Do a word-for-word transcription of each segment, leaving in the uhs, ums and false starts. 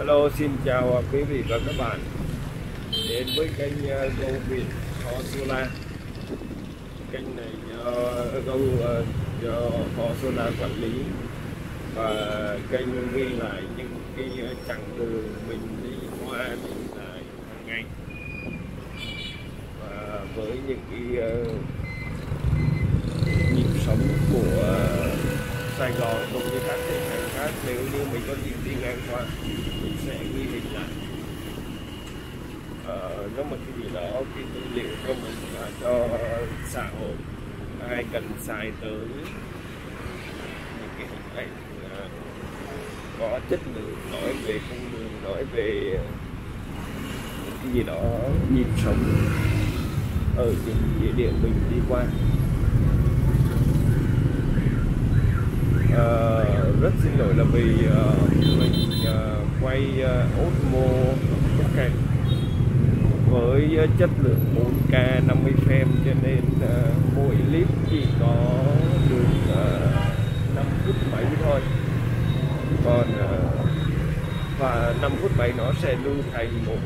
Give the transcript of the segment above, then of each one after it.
Hello, xin chào quý vị và các bạn đến với kênh uh, Go Việt Ho Solar. Kênh này do Go uh, do Ho Solar quản lý, và kênh ghi lại những cái chặng đường mình đi qua đi lại hàng ngày, và với những cái uh, nhịp sống của uh, Sài Gòn cũng như các tỉnh thành khác. Nếu như mình có dịp đi ngang qua, mình sẽ ghi hình lại ờ, nếu mà cái gì đó, cái tư liệu cho mình và cho xã hội ai cần xài tới những cái hình ảnh uh, có chất lượng, nói về con đường, nói về cái gì đó nhịp sống ở những địa điểm mình đi qua. Uh, rất xin lỗi là vì uh, mình uh, quay uh, Osmo Pocket với uh, chất lượng bốn K năm mươi frame, cho nên uh, mỗi clip chỉ có được uh, năm phút mấy thôi, còn uh, và năm phút mấy nó sẽ lưu thành một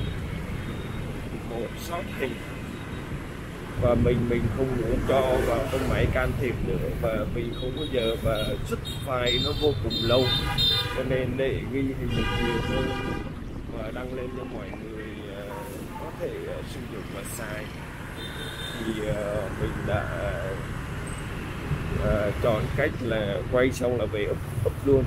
một shot hình, và mình mình không muốn cho vào trong máy can thiệp nữa, và mình không bao giờ và xuất file nó vô cùng lâu, cho nên để ghi hình được nhiều hơn và đăng lên cho mọi người uh, có thể uh, sử dụng và xài, thì uh, mình đã uh, chọn cách là quay xong là về up, up luôn.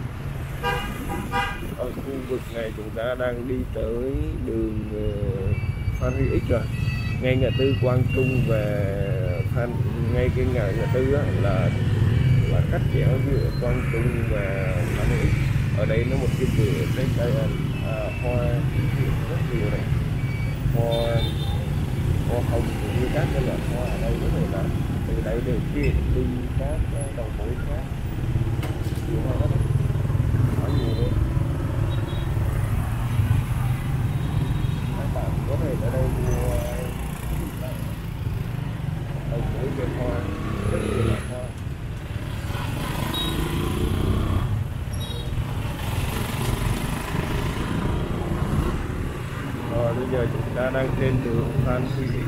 Ở khu vực này chúng ta đang đi tới đường uh, Phan Huy Ích rồi, ngay ngã tư Quang Trung và Phan, ngay cái ngã ngã tư á, là là cắt chéo giữa Quang Trung và Phan Huy Ích. Ở đây nó một cái vườn đây đây à, hoa rất nhiều này, hoa hoa hồng cũng như các cái loại hoa ở đây rất là lớn. Từ đây đều kia đi các đầu mối khác nhiều hoa đó, có nhiều đấy. Các bạn có thể ở đây mua đầu mối về hoa, rất nhiều loại hoa. Rồi bây giờ chúng ta đang trên đường Phan Huy Ích.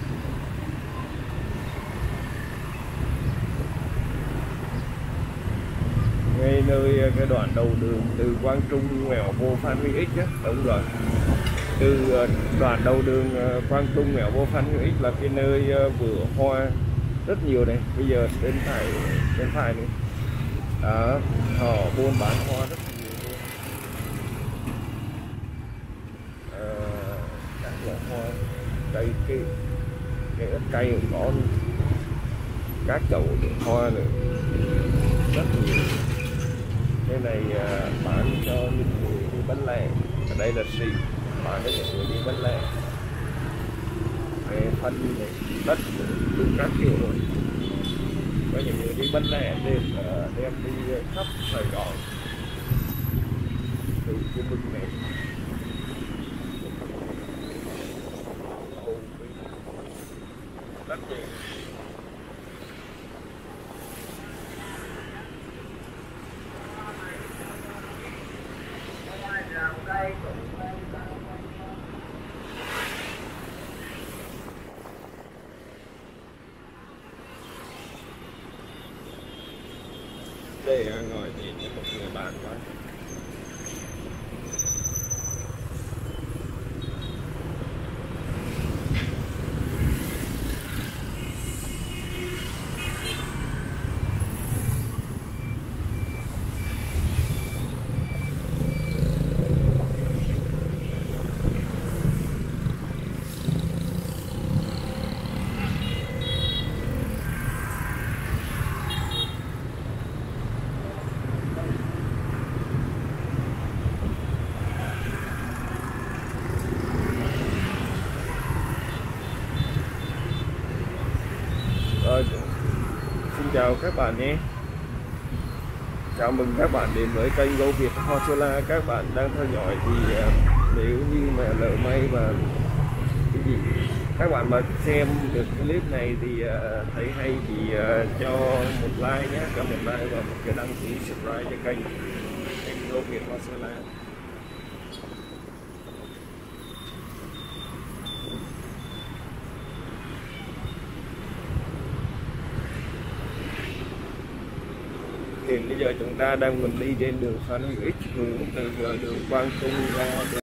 Ngay nơi cái đoạn đầu đường từ Quang Trung ngoẹo vô Phan Huy Ích á, đúng rồi. Từ đoạn đầu đường Quang Trung ngoẹo vô Phan Huy Ích là cái nơi vựa hoa rất nhiều này. Bây giờ bên phải bên phải này, đó, họ buôn bán hoa rất nhiều luôn. À, các loại hoa, cây cây cây ớt cây cũng có, các chậu hoa nữa rất nhiều. Cái này à, bán cho những người đi bán lẻ. Ở đây là xì bán cho những người đi bán lẻ. Cái phân này, đất đủ các kiểu rồi. Có những người đi bán lẻ đem đem đi khắp Sài Gòn từ khu vực này. Rất nhiều. Đây ngồi nhìn với một người bạn thôi. Rồi, xin chào các bạn nhé. Chào mừng các bạn đến với kênh Go Việt Ho Solar. Các bạn đang theo dõi thì uh, nếu như mà lỡ may và cái gì các bạn mà xem được clip này thì uh, thấy hay thì uh, cho một like nhé, cho một like và một cái đăng ký subscribe cho kênh kênh Go Việt Ho Solar. Hiện bây giờ chúng ta đang mình đi trên đường Phan Huy Ích, hướng từ đường Quang Trung ra